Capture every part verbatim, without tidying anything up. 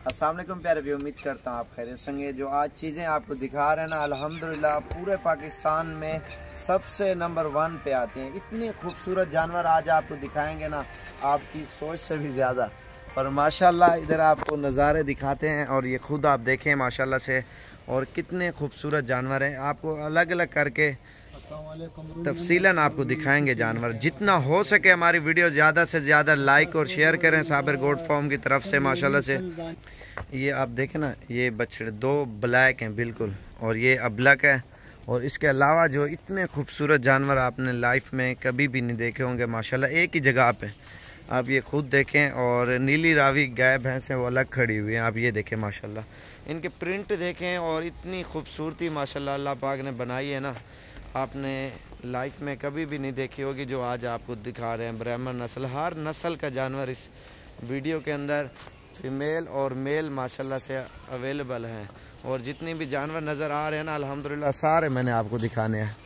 अस्सलाम वालेकुम प्यारे भी, उम्मीद करता हूँ आप खैरियत से होंगे। जो आज चीज़ें आपको दिखा रहे हैं ना, अल्हम्दुलिल्लाह पूरे पाकिस्तान में सबसे नंबर वन पे आती हैं। इतनी खूबसूरत जानवर आज आपको दिखाएंगे ना, आपकी सोच से भी ज़्यादा। और माशाल्लाह इधर आपको नज़ारे दिखाते हैं और ये खुद आप देखें माशाल्लाह से, और कितने खूबसूरत जानवर हैं। आपको अलग अलग करके तफसीलन आपको दिखाएंगे जानवर। जितना हो सके हमारी वीडियो ज़्यादा से ज़्यादा लाइक और शेयर करें साबिर गोट फार्म की तरफ से माशाल्लाह से। ये आप देखें ना, ये बछड़े दो ब्लैक हैं बिल्कुल, और ये अबलक है। और इसके अलावा जो इतने खूबसूरत जानवर आपने लाइफ में कभी भी नहीं देखे होंगे माशाल्लाह, एक ही जगह पे आप ये खुद देखें। और नीली रावी गाय भैंस हैं वो अलग खड़ी हुई हैं, आप ये देखें माशाल्लाह, इनके प्रिंट देखें। और इतनी खूबसूरती माशाल्लाह अल्लाह पाक ने बनाई है ना, आपने लाइफ में कभी भी नहीं देखी होगी जो आज आपको दिखा रहे हैं। ब्राह्मण नस्ल, हर नस्ल का जानवर इस वीडियो के अंदर फीमेल और मेल माशाल्लाह से अवेलेबल हैं। और जितनी भी जानवर नज़र आ रहे हैं ना, अल्हम्दुलिल्लाह सारे मैंने आपको दिखाने हैं।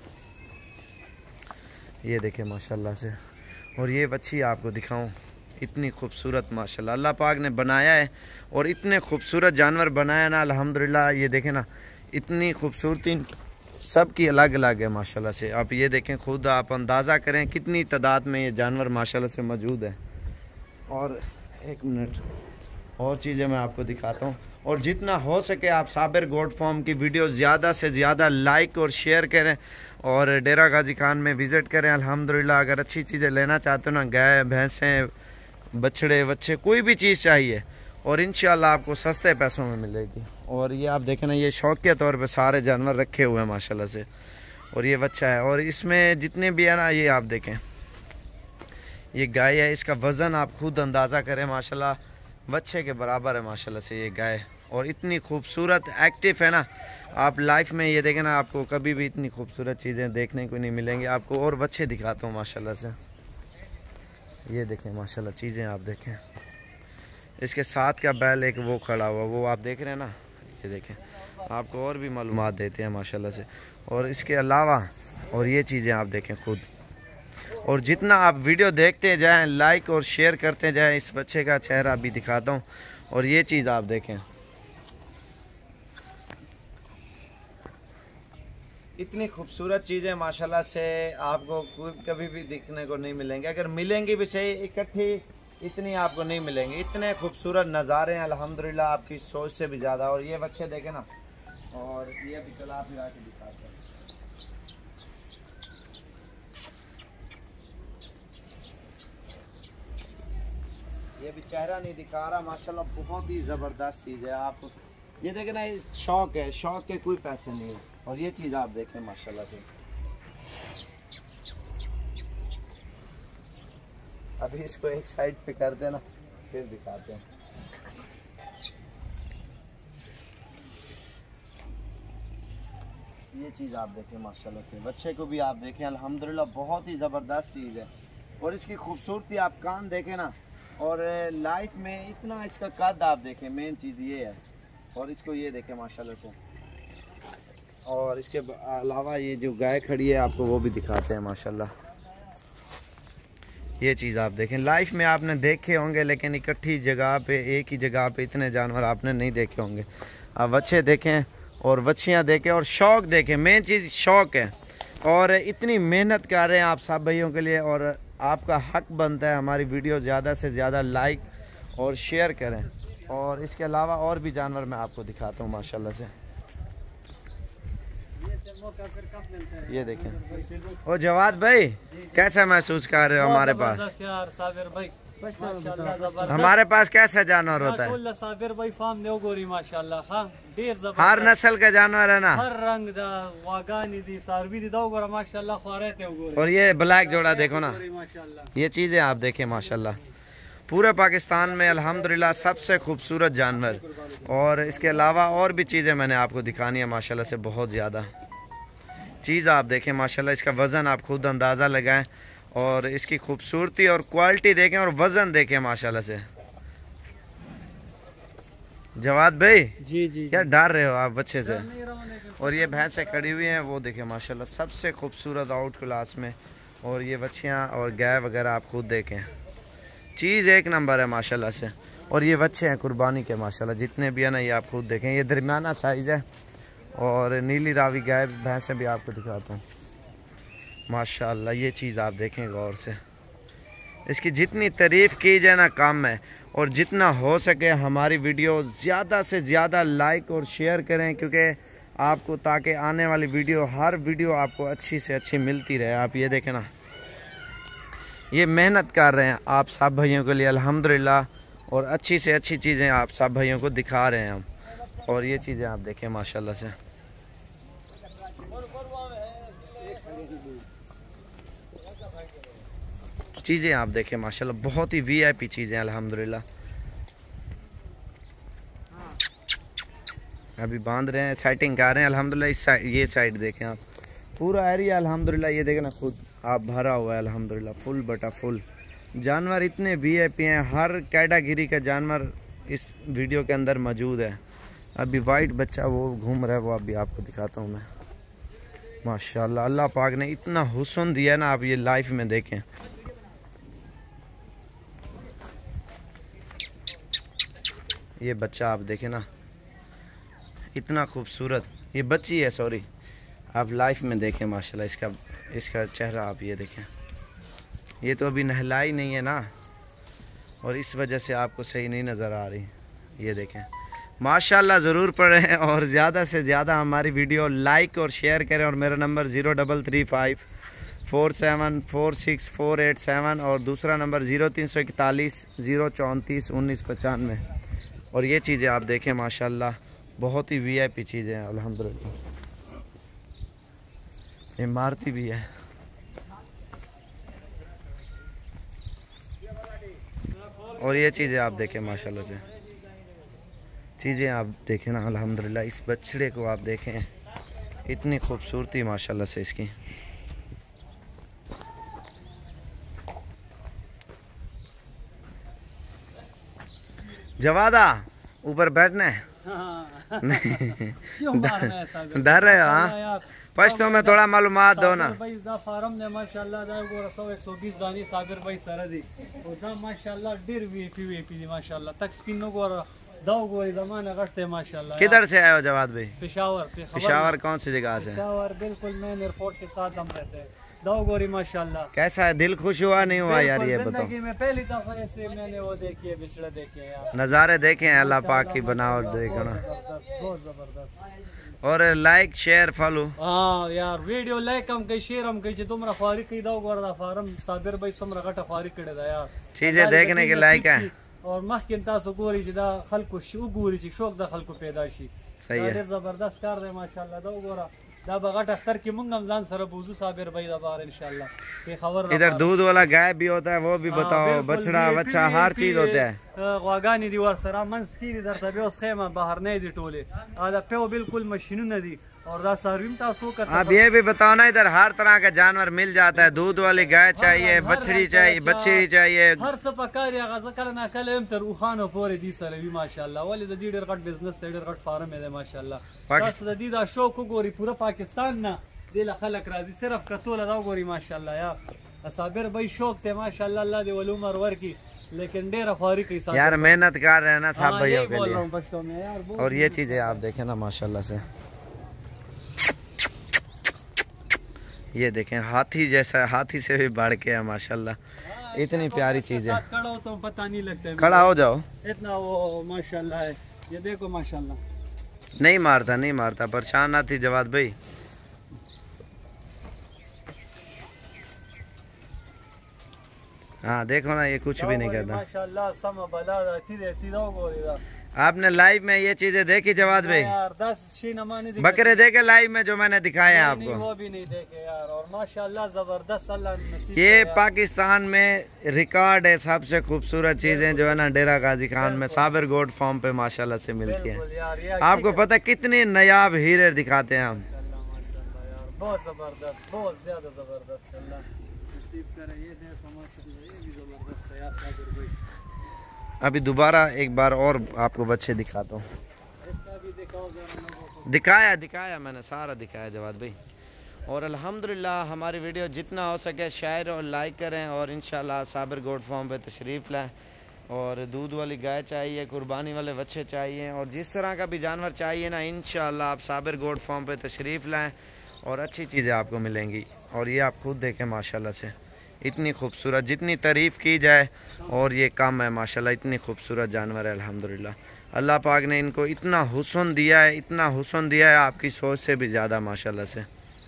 ये देखें माशाल्लाह से। और ये बच्ची आपको दिखाऊं, इतनी खूबसूरत माशाल्लाह अल्लाह पाक ने बनाया है। और इतने खूबसूरत जानवर बनाया ना अल्हम्दुलिल्लाह। ये देखें ना, इतनी खूबसूरती सब की अलग अलग है माशाल्लाह से। आप ये देखें, खुद आप अंदाज़ा करें कितनी तादाद में ये जानवर माशाल्लाह से मौजूद है। और एक मिनट और चीज़ें मैं आपको दिखाता हूँ। और जितना हो सके आप साबिर गोट फार्म की वीडियो ज़्यादा से ज़्यादा लाइक और शेयर करें और डेरा गाजी खान में विज़िट करें। अल्हम्दुलिल्लाह अगर अच्छी चीज़ें लेना चाहते हो ना, गाय भैंसें बछड़े बच्चे कोई भी चीज़ चाहिए, और इंशाल्लाह आपको सस्ते पैसों में मिलेगी। और ये आप देखें ना, ये शौक के तौर पे सारे जानवर रखे हुए हैं माशाल्लाह से। और ये बच्चा है, और इसमें जितने भी है ना, ये आप देखें, ये गाय है, इसका वज़न आप खुद अंदाज़ा करें माशाल्लाह, बच्चे के बराबर है माशाल्लाह से ये गाय। और इतनी खूबसूरत एक्टिव है ना, आप लाइफ में ये देखें ना, आपको कभी भी इतनी खूबसूरत चीज़ें देखने को नहीं मिलेंगी। आपको और बच्चे दिखाता हूँ माशाल्लाह से। ये देखें माशाल्लाह चीज़ें आप देखें, इसके साथ का बैल एक वो खड़ा हुआ, वो आप देख रहे हैं ना, ये देखें, आपको और भी मालूमात देते हैं माशाल्लाह से। और इसके अलावा और ये चीज़ें आप देखें खुद। और जितना आप वीडियो देखते जाएं, लाइक और शेयर करते जाएं, इस बच्चे का चेहरा भी दिखाता हूँ। और ये चीज़ आप देखें, इतनी खूबसूरत चीज़ें माशाल्लाह से आपको कभी भी दिखने को नहीं मिलेंगे। अगर मिलेंगी भी सही इकट्ठी, इतनी आपको नहीं मिलेंगी। इतने खूबसूरत नज़ारे हैं अल्हम्दुलिल्लाह, आपकी सोच से भी ज़्यादा। और ये बच्चे देखें ना, और ये भी चला फिर आके दिखाते हैं। ये भी चेहरा नहीं दिखा रहा माशाल्लाह, बहुत ही ज़बरदस्त चीज़ है। आप ये देखें ना, इस शौक है, शौक के कोई पैसे नहीं है। और ये चीज़ आप देखें माशाल्लाह से। अभी इसको एक साइड पे कर देना, फिर दिखाते हैं। ये चीज़ आप देखें माशाल्लाह से, बच्चे को भी आप देखें अल्हम्दुलिल्लाह, बहुत ही ज़बरदस्त चीज़ है। और इसकी खूबसूरती आप कान देखें ना, और लाइफ में इतना इसका कद आप देखें, मेन चीज़ ये है। और इसको ये देखें माशाल्लाह से। और इसके अलावा ये जो गाय खड़ी है आपको वो भी दिखाते हैं माशाल्लाह। ये चीज़ आप देखें, लाइफ में आपने देखे होंगे, लेकिन इकट्ठी जगह पे, एक ही जगह पे इतने जानवर आपने नहीं देखे होंगे। आप बच्चे देखें और बच्चियां देखें और शौक़ देखें, मेन चीज़ शौक़ है। और इतनी मेहनत कर रहे हैं आप सब भाइयों के लिए, और आपका हक बनता है हमारी वीडियो ज़्यादा से ज़्यादा लाइक और शेयर करें। और इसके अलावा और भी जानवर मैं आपको दिखाता हूँ माशाल्लाह से। ये देखें। ओ जवाद भाई, कैसा महसूस कर रहे हो हमारे पास? यार साबिर भाई, हमारे पास कैसा जानवर होता है? साबिर भाई फार्म ने गोरी माशाल्लाह, हाँ ढेर हर नस्ल का जानवर है ना, हर रंग दा वागानी दी सारवी दी दो गोरा माशाल्लाह, ख्वारे थे गोरे। और ये ब्लैक जोड़ा देखो ना, माशाल्लाह। ये चीज़ें आप देखें माशाल्लाह, पूरे पाकिस्तान में अल्हम्दुलिल्लाह सबसे खूबसूरत जानवर। और इसके अलावा और भी चीज़ें मैंने आपको दिखानी है माशाल्लाह से, बहुत ज़्यादा चीज़ आप देखें माशाल्लाह। इसका वज़न आप खुद अंदाज़ा लगाएं, और इसकी खूबसूरती और क्वालिटी देखें और वज़न देखें माशाल्लाह से। जवाद भाई जी जी, क्या डर रहे हो आप बच्चे से? और ये भैंसें खड़ी हुई हैं, वो देखें माशाल्लाह, सबसे खूबसूरत आउट क्लास में। और ये बच्चियाँ और गाय वगैरह आप खुद देखें, चीज़ एक नंबर है माशाल्लाह से। और ये बच्चे हैं कुर्बानी के माशाल्लाह, जितने भी है ना ये आप खुद देखें। ये दरमियाना साइज़ है। और नीली रावी गाय भैंसें भी आपको दिखाता हूँ माशाल्लाह। ये चीज़ आप देखें गौर से, इसकी जितनी तारीफ़ की जाए ना कम है। और जितना हो सके हमारी वीडियो ज़्यादा से ज़्यादा लाइक और शेयर करें, क्योंकि आपको, ताकि आने वाली वीडियो, हर वीडियो आपको अच्छी से अच्छी मिलती रहे। आप ये देखें ना, ये मेहनत कर रहे हैं आप सब भाइयों के लिए अल्हम्दुलिल्लाह, और अच्छी से अच्छी चीज़ें आप सब भाइयों को दिखा रहे हैं हम। और ये चीज़ें आप देखें माशाल्लाह से, चीज़ें आप देखें माशाल्लाह, बहुत ही वी आई पी चीज़ें अल्हम्दुलिल्लाह। अभी बांध रहे हैं, सेटिंग कर रहे हैं अल्हम्दुलिल्लाह। इस साइड, ये साइड देखें आप, पूरा एरिया अल्हम्दुलिल्लाह ये देखें ना खुद आप, भरा हुआ है अल्हम्दुलिल्लाह, फुल बटा फुल। जानवर इतने वी आई पी हैं, हर कैटेगरी का जानवर इस वीडियो के अंदर मौजूद है। अभी वाइट बच्चा वो घूम रहा है, वो अभी आपको दिखाता हूँ मैं माशाल्लाह। अल्लाह पाक ने इतना हुस्न दिया है ना, आप ये लाइफ में देखें। ये बच्चा आप देखें ना, इतना खूबसूरत, ये बच्ची है सॉरी, आप लाइफ में देखें माशाल्लाह। इसका इसका चेहरा आप ये देखें, ये तो अभी नहलाई नहीं है ना, और इस वजह से आपको सही नहीं नज़र आ रही। ये देखें माशाल्लाह, ज़रूर पढ़ें और ज़्यादा से ज़्यादा हमारी वीडियो लाइक और शेयर करें। और मेरा number zero double three five four seven four six four eight seven और दूसरा नंबर ज़ीरो तीन सौ इकतालीस ज़ीरो चौंतीस उन्नीस पचानवे। और ये चीज़ें आप देखें माशाल्लाह, बहुत ही वी आई पी चीज़ें हैं अल्हम्दुलिल्लाह। इमारती भी है। और ये चीज़ें आप देखें माशाल्लाह से, चीज़ें आप देखें ना अल्हम्दुलिल्लाह। इस बछड़े को आप देखें, इतनी खूबसूरती माशाल्लाह से इसकी। जवादा ऊपर बैठना है क्यों मारना है सागर? डर रहे हो? हाँ, पश्तो में थोड़ा मालूमात दो ना भाई। दा फार्म ने माशाल्लाह दा गोरा सौ एक सौ बीस दानी सागर भाई सरदी और दा माशाल्लाह डेर वीपी वीपी माशाल्लाह तक स्किन नो गोरा दाओ गोरी जमाना करते माशाल्लाह। किधर से आए हो जवाद भाई? पेशावर। पेशावर कौन सी जगह से? पेशावर बिल्कुल मेन एयरपोर्ट के साथ हम रहते हैं। दाओ गोरी माशाल्लाह। कैसा है, दिल खुश हुआ नहीं हुआ यार? ये बताओ। जिंदगी में पहली दफा ऐसे मैंने वो देखी है, बिछड़ा देखे यार, नज़ारे देखे हैं अल्लाह पाक की बनावट देखना। बहुत जबरदस्त। और लाइक शेयर फॉलो। हाँ यार, वीडियो लाइक हम कई शेयर हम कई तुमरा फारी कई दाओ गोरा फारम सागर भाई समरा गटा फारी करे दा यार, चीजें देखने के लायक है। और मखकिन तासो गोरी दा खलको शो गोरी ची शौक दा खलको पैदाशी सही है, जबरदस्त कर रहे माशाल्लाह। दाओ गोरा दा बगट अख्तर की मुंगम जान सर बुजू साबिर भाई दा बार इंशाल्लाह ये खबर। इधर दूध वाला गाय भी होता है, वो भी बताओ, बछड़ा बच्चा हर चीज होता है। वागानी दीवार सरा मंस की इधर तबे उस खेमा बाहर नहीं दी टोले आधा पे बिल्कुल मशीन न दी। और दा सर्विम तासो कर आप ये भी बताओ ना, इधर हर तरह का जानवर मिल जाता है, दूध वाली गाय चाहिए, बछड़ी चाहिए, बछड़ी चाहिए, हर सपकार या गज़ करना कलम तर उखानो पूरे दी सर भी माशाल्लाह। वाले द डीडर कट बिजनेस सेडर कट फार्म है माशाल्लाह। पाकिस्तान द दीदा शौक को गोरी पूरा पाकिस्तान ना दिल खलक राजी सिर्फ कतोला दा गोरी माशाल्लाह यार। साबिर भाई शौक थे माशाल्लाह, अल्लाह दे वल उमर वर की, लेकिन डेरा फारी की साथ यार मेहनत कर रहे हैं ना सब भाइयों के बोल रहा हूं पश्तो में यार। और ये चीजें आप देखें ना माशाल्लाह से, ये देखें हाथी जैसा, हाथी से भी बढ़ के है माशाल्लाह। इतनी प्यारी चीज है। खड़ा हो तो पता नहीं लगता है, खड़ा हो जाओ, इतना वो माशाल्लाह है। ये देखो माशाल्लाह, नहीं मारता नहीं मारता, परेशान ना थी जवाद भाई। हाँ देखो ना, ये कुछ भी नहीं करता माशाल्लाह। सम बला तीधे तीधो गोरी। आपने लाइव में ये चीजें देखी जवाद भाई? यार दस शीनमानी बकरे देखे लाइव में जो मैंने दिखाए हैं आपको? वो भी नहीं देखे यार। और माशाल्लाह जबरदस्त अल्लाह नसीब। ये पाकिस्तान में रिकॉर्ड है, सबसे खूबसूरत चीजें जो है ना डेरा गाजी खान में साबिर गोट फार्म पे माशाल्लाह से मिलती है। आपको पता है कितनी नायाब हीरे दिखाते हैं हम। बहुत जबरदस्त, बहुत ज्यादा जबरदस्त। अल्लाह नसीब करे। ये देखो माशाल्लाह, ये भी जबरदस्त है यार साबिर भाई। अभी दोबारा एक बार और आपको बच्चे दिखाता हूँ। इसका भी दिखाओ जरा। दिखाया दिखाया मैंने सारा दिखाया जवाद भाई। और अल्हम्दुलिल्लाह हमारी वीडियो जितना हो सके शेयर और लाइक करें, और इंशाल्लाह साबिर गोट फार्म पे तशरीफ़ लाएं। और दूध वाली गाय चाहिए, कुर्बानी वाले बच्चे चाहिए, और जिस तरह का भी जानवर चाहिए ना, इंशाल्लाह आप साबिर गोट फार्म पे तशरीफ़ लाएं और अच्छी चीज़ें आपको मिलेंगी। और ये आप खुद देखें माशाल्लाह से इतनी खूबसूरत, जितनी तारीफ़ की जाए और ये कम है माशाल्लाह। इतनी खूबसूरत जानवर है अल्हम्दुलिल्लाह। अल्लाह पाक ने इनको इतना हुस्न दिया है, इतना हुस्न दिया है आपकी सोच से भी ज़्यादा माशाल्लाह से।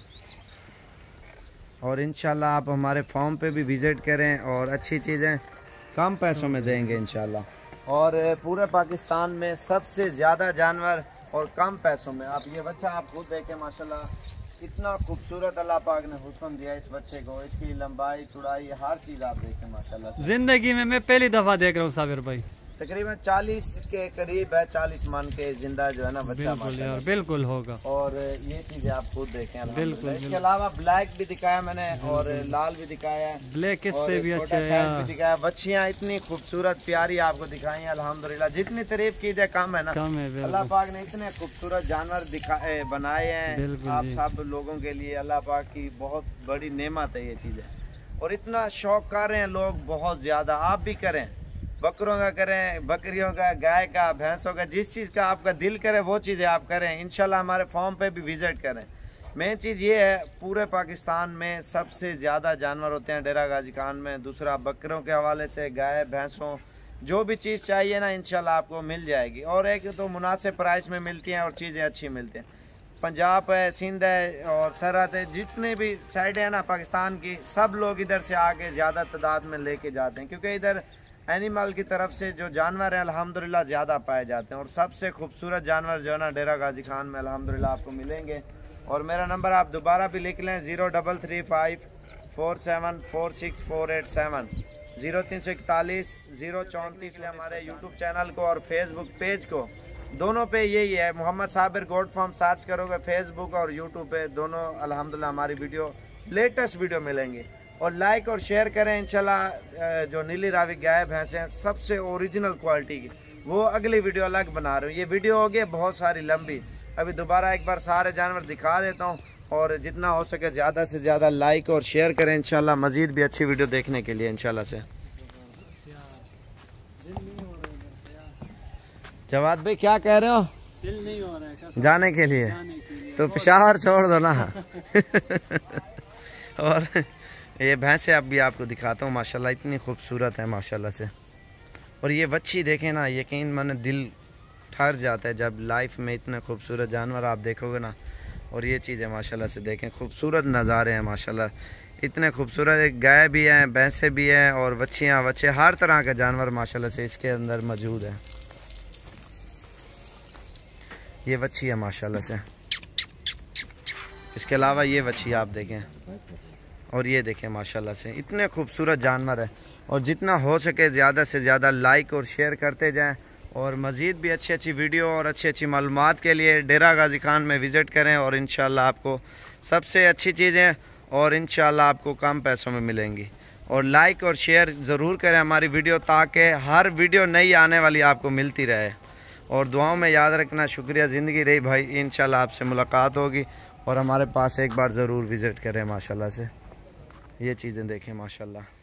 और इंशाल्लाह आप हमारे फार्म पे भी विज़िट करें और अच्छी चीज़ें कम पैसों में देंगे इंशाल्लाह। और पूरे पाकिस्तान में सबसे ज़्यादा जानवर और कम पैसों में। आप ये बच्चा आप खुद देखें माशाल्लाह, इतना खूबसूरत अल्लाह पाक ने हुस्न दिया इस बच्चे को, इसकी लंबाई चौड़ाई हर चीज़ आप देखें माशाल्लाह। जिंदगी में मैं पहली दफ़ा देख रहा हूँ साबिर भाई। तकरीबन चालीस के करीब है, चालीस मन के जिंदा जो है ना बच्चा बिल्कुल यार, बिल्कुल होगा। और ये चीजें आप खुद देखें। बिल्कुल। इसके अलावा ब्लैक भी दिखाया मैंने और लाल भी दिखाया है, ब्लैक इससे भी अच्छा है भी दिखाया। बच्चियां इतनी खूबसूरत प्यारी आपको दिखाई है अल्हम्दुलिल्लाह। जितनी तारीफ की जाए कम है ना। कम है। अल्लाह पाक ने इतने खूबसूरत जानवर दिखाए बनाए हैं आप सब लोगों के लिए। अल्लाह पाक की बहुत बड़ी नेमत है ये चीजें, और इतना शौक कर रहे हैं लोग बहुत ज्यादा। आप भी करें, बकरों का करें, बकरियों का, गाय का, भैंसों का, जिस चीज़ का आपका दिल करे वो चीज़ें आप करें। इंशाल्लाह हमारे फार्म पे भी विज़िट करें। मेन चीज़ ये है, पूरे पाकिस्तान में सबसे ज़्यादा जानवर होते हैं डेरा गाजी खान में। दूसरा बकरों के हवाले से गाय भैंसों जो भी चीज़ चाहिए ना इंशाल्लाह आपको मिल जाएगी। और एक तो मुनासिब प्राइस में मिलती हैं और चीज़ें अच्छी मिलती हैं। पंजाब है, सिंध है और सरहद है, जितने भी साइड है ना पाकिस्तान की, सब लोग इधर से आके ज़्यादा तादाद में लेके जाते हैं, क्योंकि इधर एनिमल की तरफ से जो जानवर हैं अल्हम्दुलिल्लाह ज़्यादा पाए जाते हैं। और सबसे खूबसूरत जानवर जो है ना डेरा गाजी खान में अल्हम्दुलिल्लाह आपको मिलेंगे। और मेरा नंबर आप दोबारा भी लिख लें, zero double three five four seven four six four eight seven, zero तीन सौ इकतालीस ज़ीरो चौंतीस। हमारे यूट्यूब चैनल को और फेसबुक पेज को, दोनों पे यही है, Mohammad Sabir goat farm search करोगे फेसबुक और यूट्यूब पे, दोनों अल्हम्दुलिल्लाह हमारी वीडियो लेटेस्ट वीडियो मिलेंगी। और लाइक और शेयर करें इंशाल्लाह। जो नीली रावी गाय भैंसे हैं सबसे ओरिजिनल क्वालिटी की, वो अगली वीडियो अलग बना रहे हूँ। ये वीडियो हो गई बहुत सारी लंबी, अभी दोबारा एक बार सारे जानवर दिखा देता हूँ। और जितना हो सके ज़्यादा से ज़्यादा लाइक और शेयर करें इंशाल्लाह, मज़ीद भी अच्छी वीडियो देखने के लिए इंशाल्लाह से। जवाद भाई क्या कह रहे हो? दिल नहीं हो रहा है जाने के लिए, तो पेशावर छोड़ दो ना। और ये भैंसे अब भी आपको दिखाता हूँ माशाल्लाह, इतनी खूबसूरत है माशाल्लाह से। और ये बच्ची देखें ना, यकीन माने दिल ठहर जाता है जब लाइफ में इतने खूबसूरत जानवर आप देखोगे ना। और ये चीज़ें माशाल्लाह से देखें, खूबसूरत नज़ारे हैं माशाल्लाह, इतने खूबसूरत। एक गाय भी हैं, भैंसे भी हैं और बच्चियाँ बच्चे, हर तरह का जानवर माशाल्लाह से इसके अंदर मौजूद है। ये बच्ची है माशाल्लाह से। इसके अलावा ये बच्ची आप देखें, और ये देखें माशाल्लाह से इतने खूबसूरत जानवर है। और जितना हो सके ज़्यादा से ज़्यादा लाइक और शेयर करते जाएं। और मज़ीद भी अच्छी अच्छी वीडियो और अच्छी अच्छी मालूमात के लिए डेरा गाजी खान में विज़िट करें। और इंशाल्लाह आपको सबसे अच्छी चीज़ें और इंशाल्लाह आपको कम पैसों में मिलेंगी। और लाइक और शेयर ज़रूर करें हमारी वीडियो, ताकि हर वीडियो नई आने वाली आपको मिलती रहे। और दुआओं में याद रखना। शुक्रिया, ज़िंदगी रही भाई, इंशाल्लाह आपसे मुलाकात होगी। और हमारे पास एक बार ज़रूर विज़िट करें माशाल्लाह से। ये चीज़ें देखें माशाल्लाह।